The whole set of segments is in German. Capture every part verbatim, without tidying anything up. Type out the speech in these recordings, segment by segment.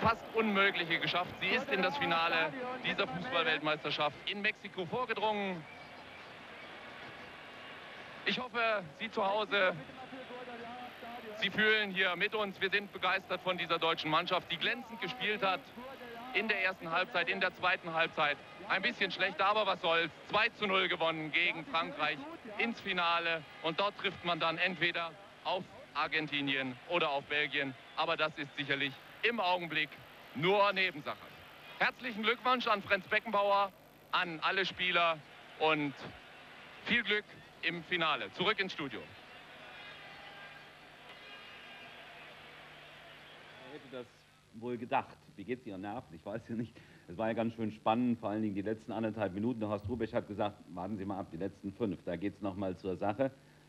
fast Unmögliche geschafft. Sie ist in das Finale dieser Fußball-Weltmeisterschaft in Mexiko vorgedrungen. Ich hoffe, Sie zu Hause, Sie fühlen hier mit uns. Wir sind begeistert von dieser deutschen Mannschaft, die glänzend gespielt hat in der ersten Halbzeit, in der zweiten Halbzeit. Ein bisschen schlechter, aber was soll's. zwei zu null gewonnen gegen Frankreich ins Finale. Und dort trifft man dann entweder auf Argentinien oder auf Belgien. Aber das ist sicherlich im Augenblick nur Nebensache. Herzlichen Glückwunsch an Franz Beckenbauer, an alle Spieler und viel Glück im Finale. Zurück ins Studio. Wer hätte das wohl gedacht? Wie geht's Ihren Nerven? Ich weiß ja nicht. Es war ja ganz schön spannend, vor allen Dingen die letzten anderthalb Minuten. Horst Hrubesch hat gesagt, warten Sie mal ab, die letzten fünf. Da geht's noch mal zur Sache.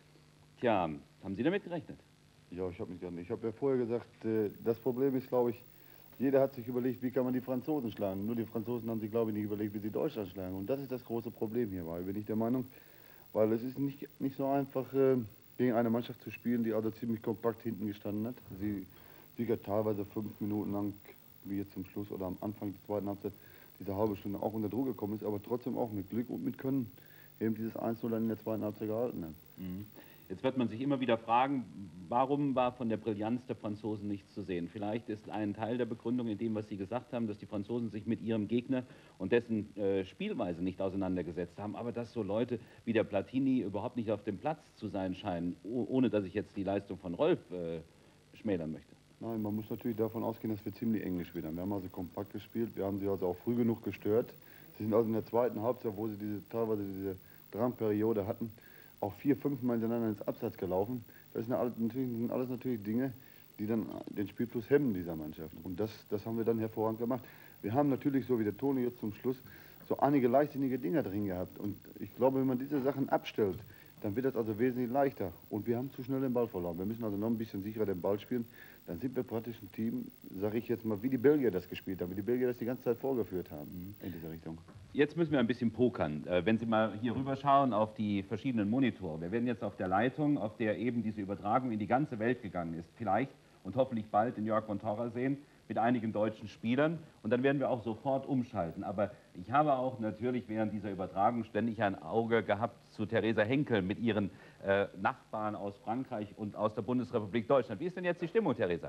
Tja, haben Sie damit gerechnet? Ja, ich habe nicht gerechnet. Ich habe ja vorher gesagt, das Problem ist, glaube ich, jeder hat sich überlegt, wie kann man die Franzosen schlagen. Nur die Franzosen haben sich, glaube ich, nicht überlegt, wie sie Deutschland schlagen. Und das ist das große Problem hier, weil bin ich der Meinung, weil es ist nicht, nicht so einfach, gegen eine Mannschaft zu spielen, die also ziemlich kompakt hinten gestanden hat. Sie, sie hat teilweise fünf Minuten lang, wie jetzt zum Schluss oder am Anfang der zweiten Halbzeit, diese halbe Stunde auch unter Druck gekommen ist, aber trotzdem auch mit Glück und mit Können eben dieses eins zu null dann in der zweiten Halbzeit gehalten hat. Mhm. Jetzt wird man sich immer wieder fragen, warum war von der Brillanz der Franzosen nichts zu sehen? Vielleicht ist ein Teil der Begründung in dem, was Sie gesagt haben, dass die Franzosen sich mit ihrem Gegner und dessen äh, Spielweise nicht auseinandergesetzt haben, aber dass so Leute wie der Platini überhaupt nicht auf dem Platz zu sein scheinen, ohne dass ich jetzt die Leistung von Rolf äh, schmälern möchte. Nein, man muss natürlich davon ausgehen, dass wir ziemlich eng gespielt haben. Wir haben also kompakt gespielt, wir haben sie also auch früh genug gestört. Sie sind also in der zweiten Halbzeit, wo sie diese, teilweise diese Drangperiode hatten, auch vier, fünf Mal hintereinander ins Abseits gelaufen. Das sind alles natürlich, sind alles natürlich Dinge, die dann den Spielfluss hemmen dieser Mannschaft. Und das, das haben wir dann hervorragend gemacht. Wir haben natürlich, so wie der Toni jetzt zum Schluss, so einige leichtsinnige Dinger drin gehabt. Und ich glaube, wenn man diese Sachen abstellt, dann wird das also wesentlich leichter. Und wir haben zu schnell den Ball verloren. Wir müssen also noch ein bisschen sicherer den Ball spielen. Dann sind wir praktisch ein Team, sage ich jetzt mal, wie die Belgier das gespielt haben, wie die Belgier das die ganze Zeit vorgeführt haben, in dieser Richtung. Jetzt müssen wir ein bisschen pokern. Wenn Sie mal hier rüber schauen auf die verschiedenen Monitore. Wir werden jetzt auf der Leitung, auf der eben diese Übertragung in die ganze Welt gegangen ist, vielleicht und hoffentlich bald den Jörg von Torra sehen, mit einigen deutschen Spielern. Und dann werden wir auch sofort umschalten. Aber ich habe auch natürlich während dieser Übertragung ständig ein Auge gehabt zu Theresa Henkel mit ihren äh, Nachbarn aus Frankreich und aus der Bundesrepublik Deutschland. Wie ist denn jetzt die Stimmung, Theresa?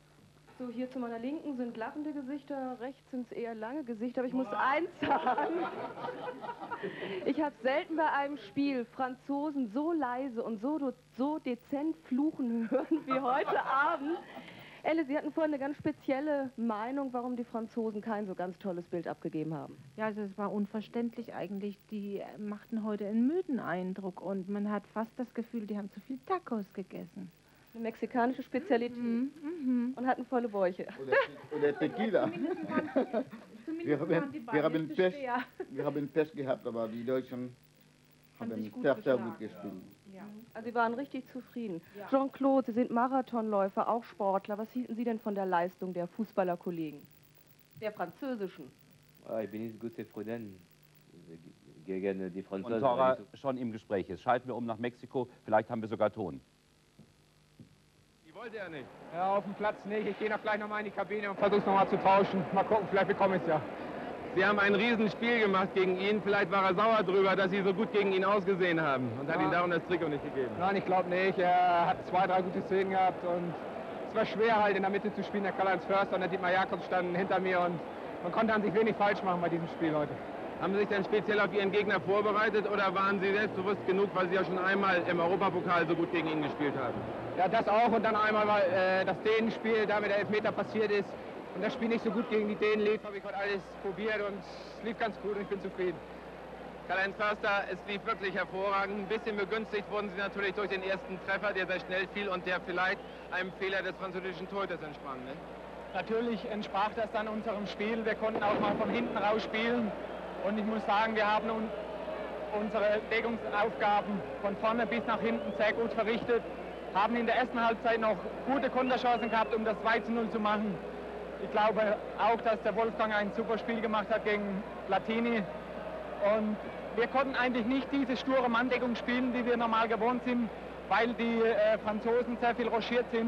So, hier zu meiner Linken sind lachende Gesichter, rechts sind es eher lange Gesichter, aber ich muss eins sagen. Ich habe selten bei einem Spiel Franzosen so leise und so, so dezent fluchen hören wie heute Abend. Elle, Sie hatten vorhin eine ganz spezielle Meinung, warum die Franzosen kein so ganz tolles Bild abgegeben haben. Ja, also es war unverständlich eigentlich. Die machten heute einen müden Eindruck und man hat fast das Gefühl, die haben zu viel Tacos gegessen. Eine mexikanische Spezialität. Mhm, mhm. Und hatten volle Bäuche. Oder, oder Tequila. wir, haben, wir, haben Pech, wir haben Pech gehabt, aber die Deutschen haben sehr, sehr gut gespielt. Ja. Also Sie waren richtig zufrieden. Ja. Jean-Claude, Sie sind Marathonläufer, auch Sportler. Was hielten Sie denn von der Leistung der Fußballerkollegen? Der französischen? Ich bin nicht gut zufrieden gegen die Franzosen. Und Torra schon im Gespräch ist. Schalten wir um nach Mexiko, vielleicht haben wir sogar Ton. Die wollte er nicht. Ja, auf dem Platz nicht. Ich gehe noch gleich nochmal in die Kabine und versuche es nochmal zu tauschen. Mal gucken, vielleicht bekomme ich es ja. Sie haben ein Riesenspiel gemacht gegen ihn. Vielleicht war er sauer drüber, dass Sie so gut gegen ihn ausgesehen haben und hat ja. ihm darum das Trikot nicht gegeben. Nein, ich glaube nicht. Er hat zwei, drei gute Szenen gehabt und es war schwer halt in der Mitte zu spielen. Der Karl-Heinz Förster und der Dietmar Jakobs standen hinter mir und man konnte an sich wenig falsch machen bei diesem Spiel heute. Haben Sie sich denn speziell auf Ihren Gegner vorbereitet oder waren Sie selbstbewusst genug, weil Sie ja schon einmal im Europapokal so gut gegen ihn gespielt haben? Ja, das auch und dann einmal, weil äh, das Dänenspiel da mit der Elfmeter passiert ist. Und das Spiel nicht so gut gegen die Dänen lief, habe ich heute alles probiert und es lief ganz gut und ich bin zufrieden. Karl-Heinz Förster, es lief wirklich hervorragend. Ein bisschen begünstigt wurden Sie natürlich durch den ersten Treffer, der sehr schnell fiel und der vielleicht einem Fehler des französischen Torhüters entsprang. Ne? Natürlich entsprach das dann unserem Spiel. Wir konnten auch mal von hinten raus spielen. Und ich muss sagen, wir haben un unsere Deckungsaufgaben von vorne bis nach hinten sehr gut verrichtet. Haben in der ersten Halbzeit noch gute Konterchancen gehabt, um das zwei zu null zu machen. Ich glaube auch, dass der Wolfgang ein super Spiel gemacht hat gegen Platini. Und wir konnten eigentlich nicht diese sture Manndeckung spielen, die wir normal gewohnt sind, weil die äh, Franzosen sehr viel rochiert sind.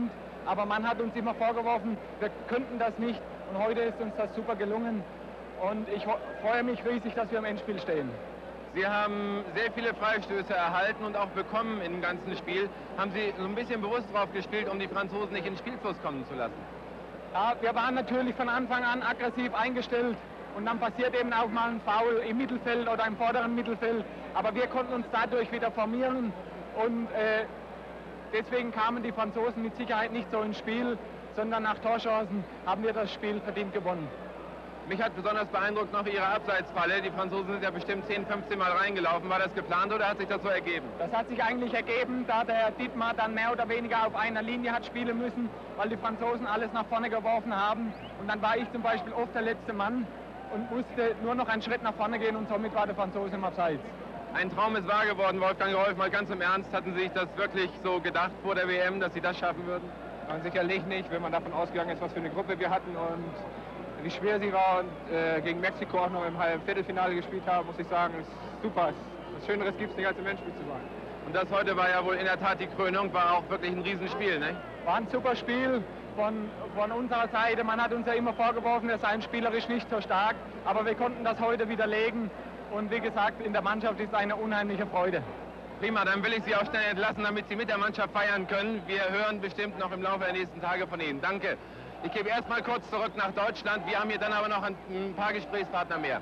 aber man hat uns immer vorgeworfen, wir könnten das nicht und heute ist uns das super gelungen und ich freue mich riesig, dass wir im Endspiel stehen. Sie haben sehr viele Freistöße erhalten und auch bekommen im ganzen Spiel. Haben Sie so ein bisschen bewusst drauf gespielt, um die Franzosen nicht in den Spielfluss kommen zu lassen? Ja, wir waren natürlich von Anfang an aggressiv eingestellt und dann passiert eben auch mal ein Foul im Mittelfeld oder im vorderen Mittelfeld. Aber wir konnten uns dadurch wieder formieren und äh, deswegen kamen die Franzosen mit Sicherheit nicht so ins Spiel, sondern nach Torchancen haben wir das Spiel verdient gewonnen. Mich hat besonders beeindruckt noch Ihre Abseitsfalle. Die Franzosen sind ja bestimmt zehn, fünfzehn Mal reingelaufen. War das geplant oder hat sich das so ergeben? Das hat sich eigentlich ergeben, da der Dietmar dann mehr oder weniger auf einer Linie hat spielen müssen, weil die Franzosen alles nach vorne geworfen haben. Und dann war ich zum Beispiel oft der letzte Mann und musste nur noch einen Schritt nach vorne gehen und somit war der Franzose im Abseits. Ein Traum ist wahr geworden, Wolfgang Rolf. Mal ganz im Ernst, hatten Sie sich das wirklich so gedacht vor der W M, dass Sie das schaffen würden? Ja, sicherlich nicht, wenn man davon ausgegangen ist, was für eine Gruppe wir hatten und wie schwer sie war und äh, gegen Mexiko auch noch im Viertelfinale gespielt haben, muss ich sagen, ist super. Was Schöneres gibt es nicht, als im Endspiel zu sein. Und das heute war ja wohl in der Tat die Krönung, war auch wirklich ein Riesenspiel, ne? War ein super Spiel von, von unserer Seite. Man hat uns ja immer vorgeworfen, wir seien spielerisch nicht so stark, aber wir konnten das heute widerlegen. Und wie gesagt, in der Mannschaft ist eine unheimliche Freude. Prima, dann will ich Sie auch schnell entlassen, damit Sie mit der Mannschaft feiern können. Wir hören bestimmt noch im Laufe der nächsten Tage von Ihnen. Danke. Ich gebe erst mal kurz zurück nach Deutschland. Wir haben hier dann aber noch ein, ein paar Gesprächspartner mehr.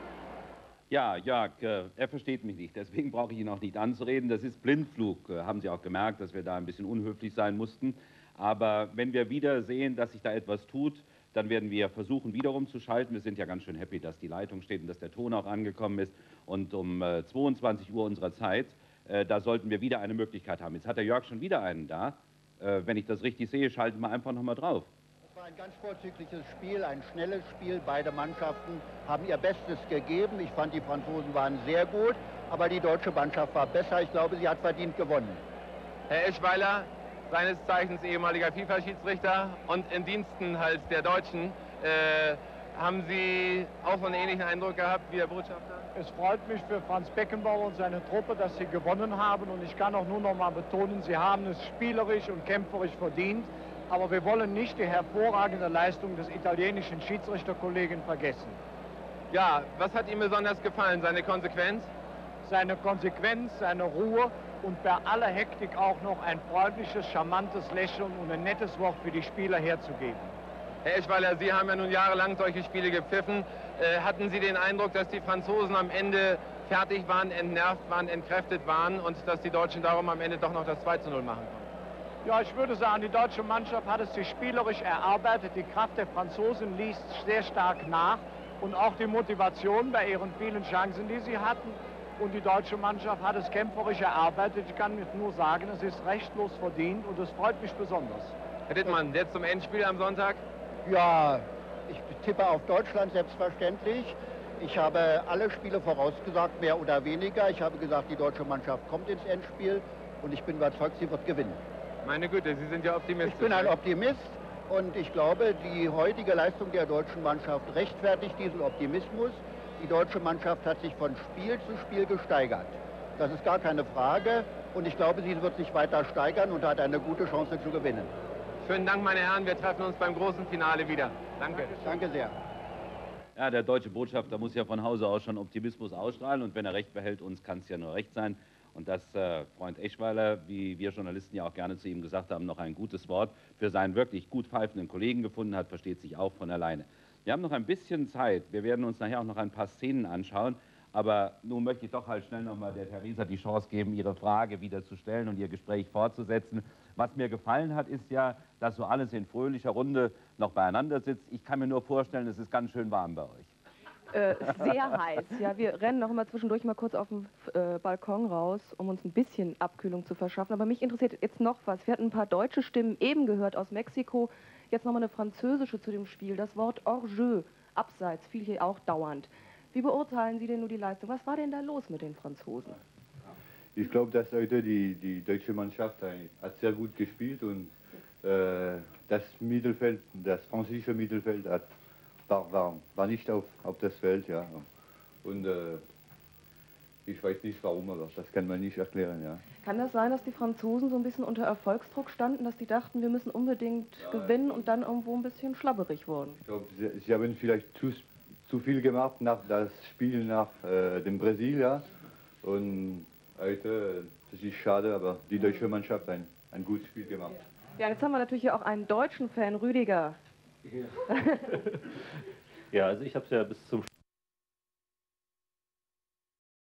Ja, Jörg, äh, er versteht mich nicht, deswegen brauche ich ihn auch nicht anzureden. Das ist Blindflug, äh, haben Sie auch gemerkt, dass wir da ein bisschen unhöflich sein mussten. Aber wenn wir wieder sehen, dass sich da etwas tut, dann werden wir versuchen, wiederum zu schalten. Wir sind ja ganz schön happy, dass die Leitung steht und dass der Ton auch angekommen ist. Und um äh, zweiundzwanzig Uhr unserer Zeit, äh, da sollten wir wieder eine Möglichkeit haben. Jetzt hat der Jörg schon wieder einen da. Äh, wenn ich das richtig sehe, schalten wir einfach noch mal drauf. Es war ein ganz vorzügliches Spiel, ein schnelles Spiel. Beide Mannschaften haben ihr Bestes gegeben. Ich fand, die Franzosen waren sehr gut, aber die deutsche Mannschaft war besser. Ich glaube, sie hat verdient gewonnen. Herr Eschweiler, seines Zeichens ehemaliger FIFA-Schiedsrichter und in Diensten halt der Deutschen, äh, haben Sie auch so einen ähnlichen Eindruck gehabt wie der Botschafter? Es freut mich für Franz Beckenbauer und seine Truppe, dass sie gewonnen haben. Und ich kann auch nur noch mal betonen, sie haben es spielerisch und kämpferisch verdient. Aber wir wollen nicht die hervorragende Leistung des italienischen Schiedsrichterkollegen vergessen. Ja, was hat Ihnen besonders gefallen? Seine Konsequenz? Seine Konsequenz, seine Ruhe und bei aller Hektik auch noch ein freundliches, charmantes Lächeln und ein nettes Wort für die Spieler herzugeben. Herr Eschweiler, Sie haben ja nun jahrelang solche Spiele gepfiffen. Äh, hatten Sie den Eindruck, dass die Franzosen am Ende fertig waren, entnervt waren, entkräftet waren und dass die Deutschen darum am Ende doch noch das zwei zu null machen konnten? Ja, ich würde sagen, die deutsche Mannschaft hat es sich spielerisch erarbeitet. Die Kraft der Franzosen ließ sehr stark nach und auch die Motivation bei ihren vielen Chancen, die sie hatten. Und die deutsche Mannschaft hat es kämpferisch erarbeitet. Ich kann nur sagen, es ist rechtlos verdient und es freut mich besonders. Herr Dittmann, jetzt zum Endspiel am Sonntag? Ja, ich tippe auf Deutschland selbstverständlich. Ich habe alle Spiele vorausgesagt, mehr oder weniger. Ich habe gesagt, die deutsche Mannschaft kommt ins Endspiel und ich bin überzeugt, sie wird gewinnen. Meine Güte, Sie sind ja Optimist. Ich bin ein Optimist und ich glaube, die heutige Leistung der deutschen Mannschaft rechtfertigt diesen Optimismus. Die deutsche Mannschaft hat sich von Spiel zu Spiel gesteigert. Das ist gar keine Frage und ich glaube, sie wird sich weiter steigern und hat eine gute Chance zu gewinnen. Schönen Dank, meine Herren. Wir treffen uns beim großen Finale wieder. Danke. Danke sehr. Ja, der deutsche Botschafter muss ja von Hause aus schon Optimismus ausstrahlen und wenn er recht behält, uns kann es ja nur recht sein. Und dass äh, Freund Eschweiler, wie wir Journalisten ja auch gerne zu ihm gesagt haben, noch ein gutes Wort für seinen wirklich gut pfeifenden Kollegen gefunden hat, versteht sich auch von alleine. Wir haben noch ein bisschen Zeit. Wir werden uns nachher auch noch ein paar Szenen anschauen. Aber nun möchte ich doch halt schnell noch mal der Theresa die Chance geben, ihre Frage wieder zu stellen und ihr Gespräch fortzusetzen. Was mir gefallen hat, ist ja, dass so alles in fröhlicher Runde noch beieinander sitzt. Ich kann mir nur vorstellen, es ist ganz schön warm bei euch. Äh, sehr heiß. Ja, wir rennen noch immer zwischendurch mal kurz auf den äh, Balkon raus, um uns ein bisschen Abkühlung zu verschaffen. Aber mich interessiert jetzt noch was. Wir hatten ein paar deutsche Stimmen eben gehört aus Mexiko. Jetzt noch mal eine französische zu dem Spiel. Das Wort Hors-jeu, Abseits, fiel hier auch dauernd. Wie beurteilen Sie denn nur die Leistung? Was war denn da los mit den Franzosen? Ich glaube, dass heute die, die deutsche Mannschaft hat sehr gut gespielt und äh, das Mittelfeld, das französische Mittelfeld hat War, war, war nicht auf, auf das Feld, ja. Und äh, Ich weiß nicht warum, aber das kann man nicht erklären, ja. Kann das sein, dass die Franzosen so ein bisschen unter Erfolgsdruck standen, dass die dachten, wir müssen unbedingt ja. gewinnen und dann irgendwo ein bisschen schlabberig wurden? Ich glaube, sie, sie haben vielleicht zu, zu viel gemacht nach das Spiel nach äh, dem Brasil, ja. Und heute, das ist schade, aber die deutsche Mannschaft hat ein, ein gutes Spiel gemacht. Ja, jetzt haben wir natürlich hier auch einen deutschen Fan, Rüdiger. Ja, ja also ich habe es ja bis zum